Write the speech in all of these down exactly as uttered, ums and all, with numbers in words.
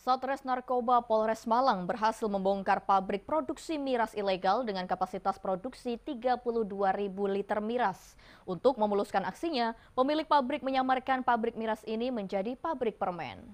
Satres Narkoba Polres Malang berhasil membongkar pabrik produksi miras ilegal dengan kapasitas produksi tiga puluh dua ribu liter miras. Untuk memuluskan aksinya, pemilik pabrik menyamarkan pabrik miras ini menjadi pabrik permen.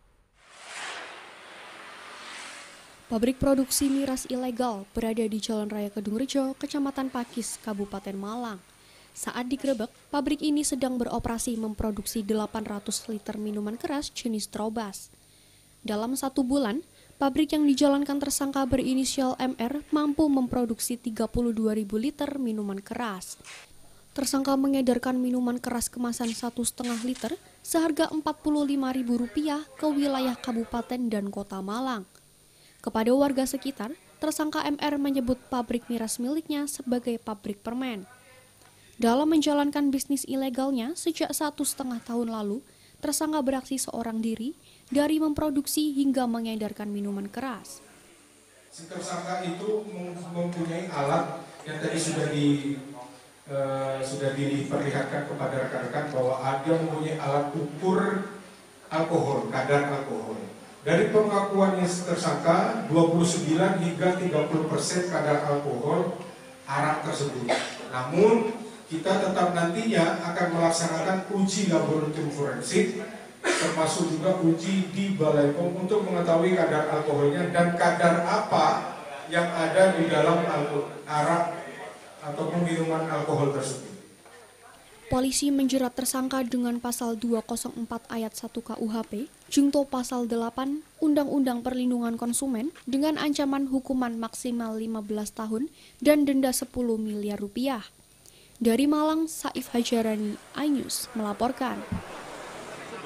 Pabrik produksi miras ilegal berada di Jalan Raya Kedungrejo, Kecamatan Pakis, Kabupaten Malang. Saat digerebek, pabrik ini sedang beroperasi memproduksi delapan ratus liter minuman keras jenis Trobas. Dalam satu bulan, pabrik yang dijalankan tersangka berinisial M R mampu memproduksi tiga puluh dua ribu liter minuman keras. Tersangka mengedarkan minuman keras kemasan satu setengah liter seharga empat puluh lima ribu rupiah ke wilayah kabupaten dan kota Malang. Kepada warga sekitar, tersangka M R menyebut pabrik miras miliknya sebagai pabrik permen. Dalam menjalankan bisnis ilegalnya sejak satu setengah tahun lalu, tersangka beraksi seorang diri dari memproduksi hingga mengedarkan minuman keras. Si tersangka itu mempunyai alat yang tadi sudah di uh, sudah diperlihatkan kepada rekan-rekan bahwa ada mempunyai alat ukur alkohol, kadar alkohol. Dari pengakuannya tersangka, dua puluh sembilan hingga tiga puluh persen kadar alkohol arak tersebut. Namun kita tetap nantinya akan melaksanakan uji laboratorium forensik, termasuk juga uji di Balai P O M untuk mengetahui kadar alkoholnya dan kadar apa yang ada di dalam arak ataupun minuman alkohol tersebut. Polisi menjerat tersangka dengan pasal dua nol empat ayat satu K U H P, junto pasal delapan Undang-Undang Perlindungan Konsumen dengan ancaman hukuman maksimal lima belas tahun dan denda sepuluh miliar rupiah. Dari Malang, Saif Hajarani, iNews melaporkan.